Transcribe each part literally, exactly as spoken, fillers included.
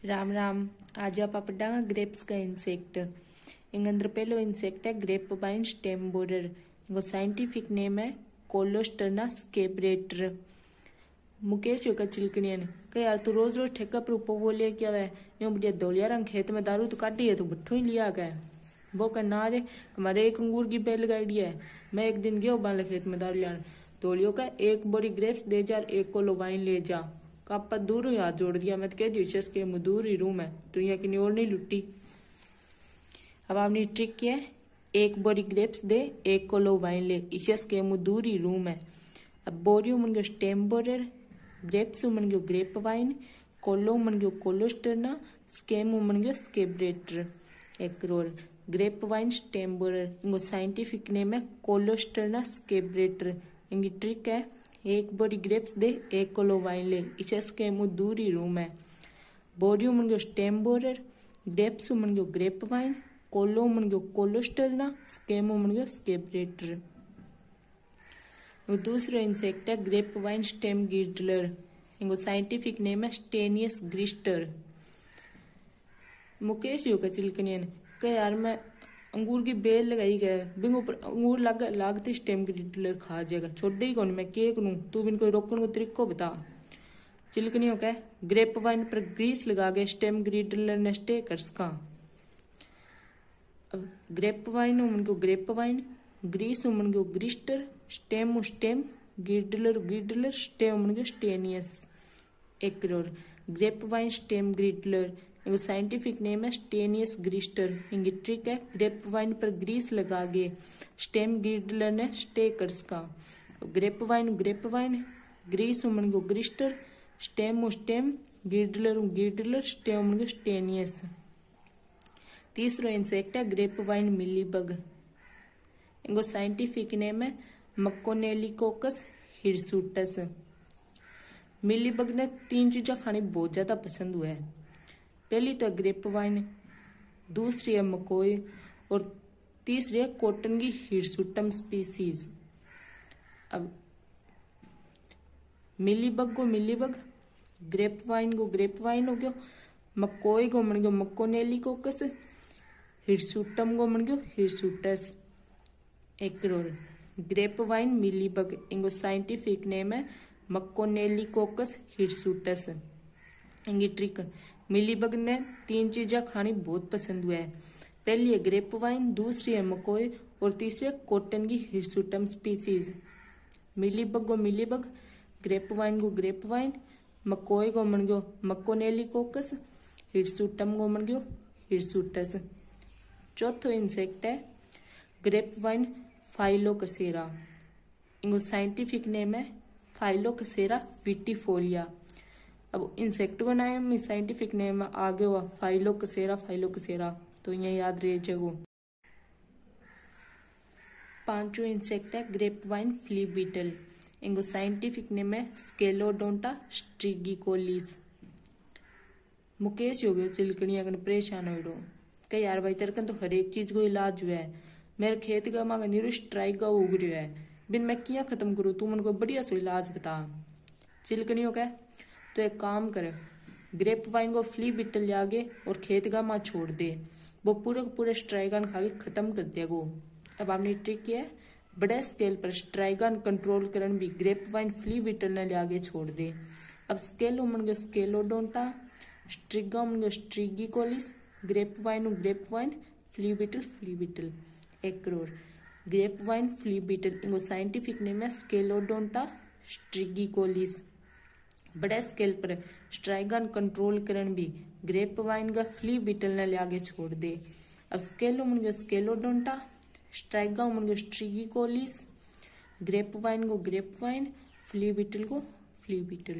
राम राम। आज आप पढ़ांगा ग्रेप्स का इंसेक्ट। इंग अंदर पहलो इंसेक्ट है ग्रेप वाइन स्टेम बोरर। इनको साइंटिफिक नेम है कोलोस्टर्ना स्केब्रेटर। मुकेश योगा चिलकनियन कह यार तू रोज रोज ठेका पर ऊपर बोलिए क्या है यो बढ़िया दौलिया रंग खेत में दारू तो काटी है तो भट्ठो ही लिया गया वो का ना रे हमारे एक अंगूर की बेल लगाई है। मैं एक दिन गया बाल खेत में दारू लिया दौलियो का एक बोरी ग्रेप्स दे जार एक कोलो वाइन ले जा कापा दूर ही हाथ जोड़ दिया। मैं तो कह दी के मजदूर ही रूम है तो यहाँ की और नहीं लुट्टी। अब आपने ट्रिक किया है एक बोरी ग्रेप्स दे एक कोलो वाइन ले इस के मजदूर ही रूम है। अब बोरियो मन गयो स्टेम बोरर ग्रेप्स मन गयो ग्रेप वाइन कोलो मन गयो कोलोस्टर्ना स्केम मन गयो स्केब्रेटर। एक crore grapevine stem borer इनको साइंटिफिक नेम है कोलोस्टर्ना स्केब्रेटर। इनकी ट्रिक है एक बोरी ग्रेप्स दे एक कोलो वाइन ले इस के मुंह दूर ही रूम है। बोरियो मन गयो स्टेम बोरर ग्रेप्स मन गयो ग्रेप वाइन कोलो मन गयो कोलोस्टर्ना स्केमो मन गयो स्केब्रेटर। दूसरा इंसेक्ट है ग्रेप वाइन स्टेम गिर्डलर। इनको साइंटिफिक नेम है स्टेनियस ग्रिस्टर। मुकेश योगा चिलकनियन कह यार मैं अंगूर की बेल लगाई गया बिंग ऊपर अंगूर लाग लागते स्टेम ग्रिडलर खा जाएगा छोड़े ही कौन मैं के करूं तू बिन कोई रोकने को तरीको बता। चिलकनियों का ग्रेप वाइन पर ग्रीस लगा के स्टेम ग्रिडलर ने स्टे कर सका। अब ग्रेप वाइन उमन को ग्रेप वाइन ग्रीस उमन को ग्रिस्टर स्टेम स्टेम गिडलर गिडलर स्टे उमन को स्टेनियस। एक crore grapevine stem girdler इनको साइंटिफिक नेम है स्टेनियस ग्रिस्टर। इनकी ट्रिक है ग्रेप वाइन पर ग्रीस लगा के स्टेम गिडलर ने स्टे कर सका। ग्रेप वाइन ग्रेप वाइन ग्रीस उमन को ग्रिस्टर स्टेम स्टेम गिडलर गिडलर स्टे उमन को स्टेनियस। तीसरा इंसेक्ट है ग्रेप वाइन मिलीबग। इनको साइंटिफिक नेम है मकोनेलिकोकस हिरसुटस। मिलीबग ने तीन चीजें खानी बहुत ज्यादा पसंद हुआ है। पहली तो ग्रेप वाइन दूसरी है मकोई और तीसरी है कॉटन की हिरसुटम स्पीसीज। अब मिलीबग को मिलीबग ग्रेप वाइन को ग्रेप वाइन हो गयो मकोई को मन गयो मकोनेलिकोकस हिरसुटम को मन गयो हिरसुटस। एक करोड़ ग्रेप वाइन मिलीबग इनको साइंटिफिक नेम है मकोनेलिकोकस हिरसुटस। इनकी ट्रिक मिलीबग ने तीन चीजें खानी बहुत पसंद हुआ है। पहली है ग्रेप वाइन दूसरी है मकोई और तीसरी है कॉटन की हिरसुटम स्पीसीज। मिलीबग को मिलीबग ग्रेप वाइन को ग्रेप वाइन मकोई को मन गयो मकोनेलिकोकस हिरसुटम को मन गयो हिरसुटस। चौथो इंसेक्ट है ग्रेप वाइन फाइलोकसेरा। इनको साइंटिफिक नेम है फाइलोकसेरा विटिफोलिया। अब इंसेक्ट का नाम साइंटिफिक नेम आगे हुआ फाइलोकसेरा फाइलोकसेरा तो ये याद रहे जगो। पांचों इंसेक्ट है ग्रेप वाइन फ्ली बीटल। इनको साइंटिफिक नेम है स्केलोडोंटा स्ट्रिगिकोलिस। मुकेश हो गयो चिलकनी अगर परेशान हो रहो कह यार भाई तेरे तो हर एक चीज को इलाज हुआ है। मेरे खेत का मांग नीरो स्ट्राइक का उग रहा है बिन मैं किया खत्म करूँ तू मन को बढ़िया सो इलाज बता। चिलकनियों का तो एक काम कर ग्रेप वाइन को फ्ली बिटल लागे और खेत का माँ छोड़ दे वो पूरे पूरे स्ट्राइगन खा के खत्म कर दिया गो। अब आपने ट्रिक किया है बड़े स्केल पर स्ट्राइगन कंट्रोल करन भी ग्रेप वाइन फ्ली बिटल ने लागे छोड़ दे। अब स्केल उमन गयो स्केलोडोंटा स्ट्रिगा उमन गयो strigicollis grapevine grapevine flea beetle flea beetle. एक crore grapevine flea beetle इनको साइंटिफिक नेम है स्केलोडोंटा स्ट्रिगिकोलिस। बड़े स्केल पर स्ट्राइगन कंट्रोल करन भी ग्रेप वाइन का फ्ली बीटल ने लागे छोड़ दे। अब स्केल उमन गयो स्केलोडोंटा स्ट्राइगा उमन गयो स्ट्रिगिकोलिस ग्रेप वाइन को ग्रेप वाइन फ्ली बीटल को फ्ली बीटल।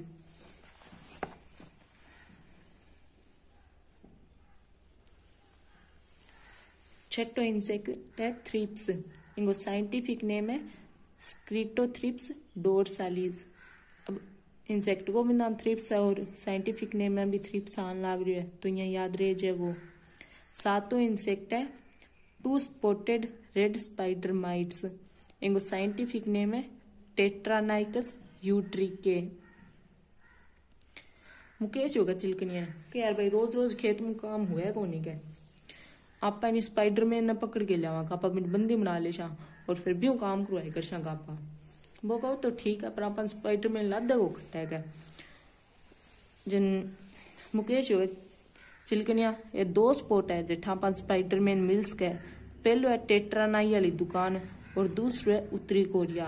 छठो इंसेक्ट है थ्रिप्स। इनको साइंटिफिक नेम है स्क्रीटोथ्रिप्स डोरसालिस। अब इंसेक्ट को भी नाम थ्रिप्स है और साइंटिफिक नेम में भी थ्रिप्स आन लाग रही है तो यहाँ याद रह जाए वो। सातों इंसेक्ट है two spotted red spider mites. इनको साइंटिफिक नेम है टेट्रानाइकस यूट्रिके। मुकेश होगा चिलकनिया ने कि यार भाई रोज रोज खेत में काम हुआ है कोनी के आपा इन स्पाइडरमैन ने पकड़ के लिया आपा बंदी बना ले शा और फिर भी काम करवाई कर शा आपा वो कहो तो ठीक है पर अपन स्पाइडरमैन लादा को खट्टा है जिन मुकेश हो चिलकनिया ये दो स्पॉट है जिठा अपन स्पाइडरमैन मिल्स के पहलो है टेट्रानाई वाली दुकान और दूसरो है उत्तरी कोरिया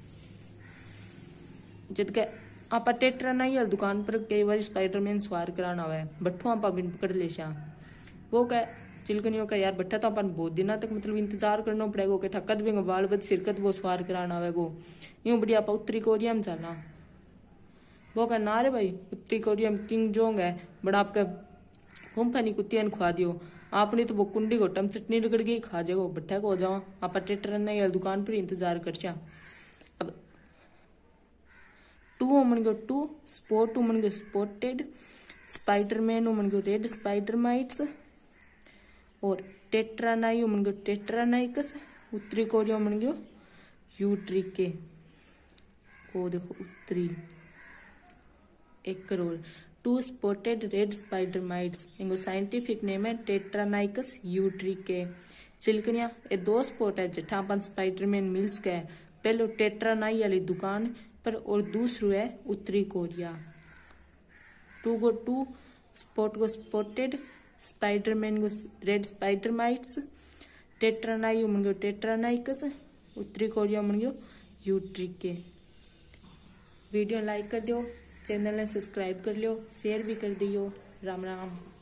जित के आपा टेट्रानाई वाली दुकान पर कई बार स्पाइडरमैन सवार कराना हुआ है बट्ठू आपा बिन पकड़ ले शा वो कह चिलकनियों का यार बट्ठा तो अपन बहुत दिनों तक मतलब इंतजार करना पड़ेगा कि ठक्कत भी बाल बद सिरकत वो सवार कराना है वो यूं बढ़िया आप उत्तरी कोरिया में चलना वो कह ना रे भाई उत्तरी कोरिया में किंग जोंग है बड़ा आपका कंपनी कुत्तिया ने खुआ दियो आपने तो वो कुंडी घोटम चटनी रगड़ के खा जाएगा बट्ठा को हो जाओ आप टेटर ने दुकान पर इंतजार कर चा अब टू उमन गो टू स्पॉट उमन गो स्पॉटेड स्पाइडरमैन उमन गो रेड स्पाइडर माइट्स और टेट्रानाई उमन गो टेट्रानाइकस उत्तरी कोरिया उमन गो यूट्रिके ओ देखो उत्तरी एक crore two spotted red spider mites इनको साइंटिफिक नेम है टेट्रानाइकस यूट्रिके चिलकनिया ये दो स्पॉट है जिठा अपन स्पाइडरमैन मिल्स के पहलो टेट्रानाई वाली दुकान पर और दूसरो है उत्तरी कोरिया टू गो टू स्पॉट गो स्पॉटेड स्पाइडरमैन गो रेड स्पाइडर माइट्स टेट्रानाई उमन गो टेट्रानाइकस उत्तरी कोरिया उमन गो यूट्रिके वीडियो लाइक कर दियो चैनल ने सब्सक्राइब कर लियो शेयर भी कर दियो राम राम।